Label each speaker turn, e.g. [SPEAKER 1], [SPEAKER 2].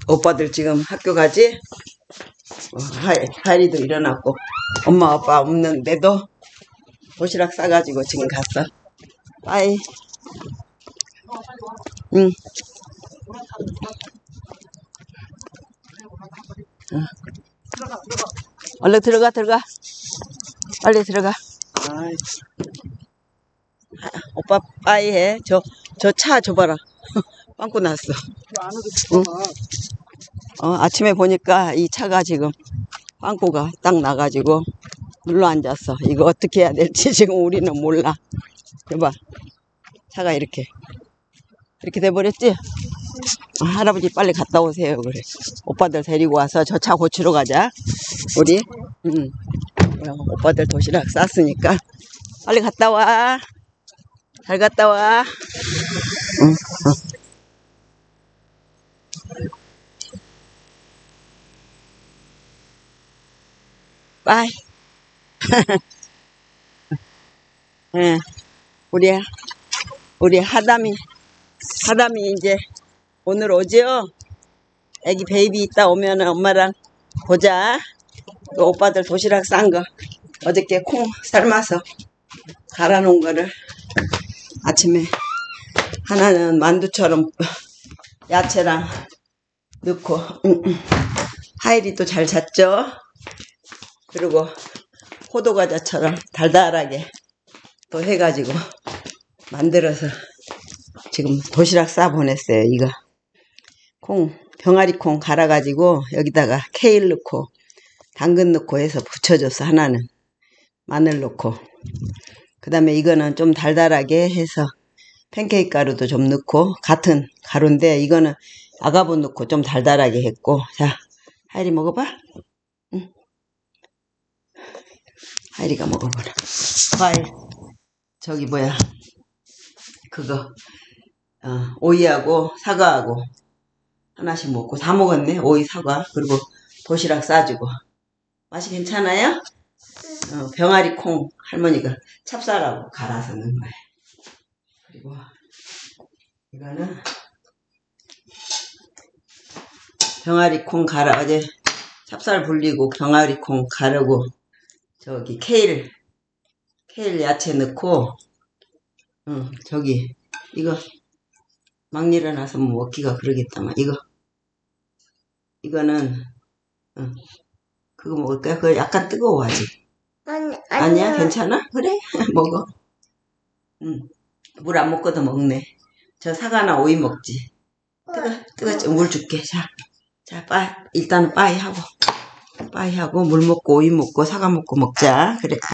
[SPEAKER 1] 오빠들 지금 학교 가지? 하이리도 일어났고 엄마 아빠 없는데도 도시락 싸가지고 지금 갔어. 빠이. 응. 얼른 들어가. 빨리 들어가. 오빠 빠이 해. 저 차 줘봐라. 빵꾸 났어. 응? 아침에 보니까 이 차가 지금 빵꾸가 딱 나가지고 눌러 앉았어. 이거 어떻게 해야 될지 지금 우리는 몰라. 여봐. 차가 이렇게 돼버렸지? 할아버지 빨리 갔다 오세요. 그래. 오빠들 데리고 와서 저 차 고치러 가자. 우리. 오빠들 도시락 쌌으니까 빨리 갔다 와. 잘 갔다 와. 응. 빠이. 응. 우리 하담이 이제 오늘 오지요? 애기 베이비 있다 오면은 엄마랑 보자. 또 오빠들 도시락 싼 거 어저께 콩 삶아서 갈아 놓은 거를 아침에 하나는 만두처럼 야채랑 넣고 하일이 또 잘 잤죠? 그리고 호두과자처럼 달달하게 또 해가지고 만들어서 지금 도시락 싸 보냈어요. 이거 병아리 콩 갈아가지고 여기다가 케일 넣고 당근 넣고 해서 부쳐줬어. 하나는 마늘 넣고, 그 다음에 이거는 좀 달달하게 해서 팬케이크 가루도 좀 넣고, 같은 가루인데 이거는 아가본 넣고 좀 달달하게 했고. 자, 하일이 먹어봐. 응. 하일이가 먹어보라. 과일 저기 뭐야 그거 오이하고 사과하고 하나씩 먹고 다 먹었네. 오이 사과 그리고 도시락 싸주고. 맛이 괜찮아요? 병아리 콩 할머니가 찹쌀하고 갈아서 넣은 거예요. 그리고 이거는 병아리 콩 갈아, 어제 찹쌀 불리고 병아리 콩 가르고 저기 케일 야채 넣고, 저기 이거 막 일어나서 뭐 먹기가 그러겠다만 이거는 그거 먹을까? 그거 약간 뜨거워 아직. 아니야? 괜찮아? 그래? 먹어. 물 안 먹고도 먹네. 저 사과나 오이 먹지. 뜨거 물 줄게. 자, 일단은 빠이 하고 물 먹고 오이 먹고 사과 먹고 먹자. 그래.